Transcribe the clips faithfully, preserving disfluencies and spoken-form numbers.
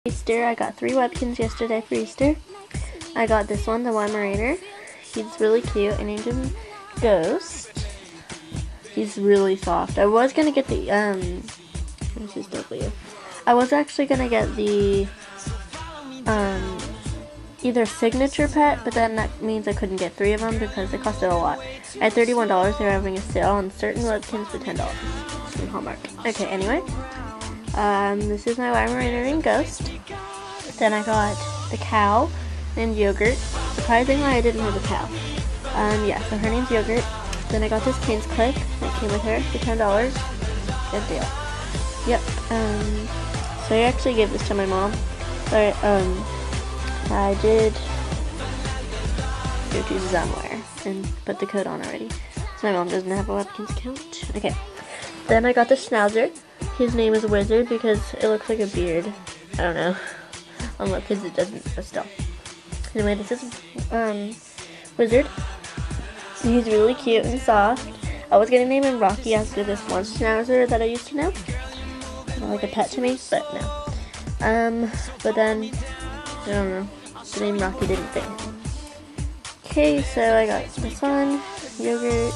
Easter, I got three Webkinz yesterday for Easter. I got this one, the Weimeraner. He's really cute. I named him Ghost. He's really soft. I was gonna get the um. This is W. I was actually gonna get the um either signature pet, but then that means I couldn't get three of them because they costed a lot. At thirty-one dollars, they were having a sale on certain Webkinz for ten dollars in Hallmark. Okay, anyway. Um, this is my Weimeraner and Ghost. Then I got the cow named Yogurt. Surprisingly, I didn't have a cow. Um, yeah, so her name's Yogurt. Then I got this Kinz click that came with her for ten dollars. Good deal. Yep. Um, so I actually gave this to my mom. But, um, I did go to somewhere and put the code on already. So my mom doesn't have a Webkinz account. Okay. Then I got the Schnauzer. His name is Wizard because it looks like a beard. I don't know. On Webkinz it doesn't, but still. Anyway, this is um, Wizard. He's really cute and soft. I was gonna name him Rocky after this one Schnauzer that I used to know. Like a pet to me, but no. Um, but then, I don't know. The name Rocky didn't fit him. Okay, so I got this one, Yogurt,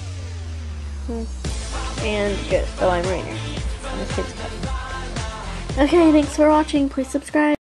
and Ghost, the Weimeraner. Okay, thanks for watching. Please subscribe.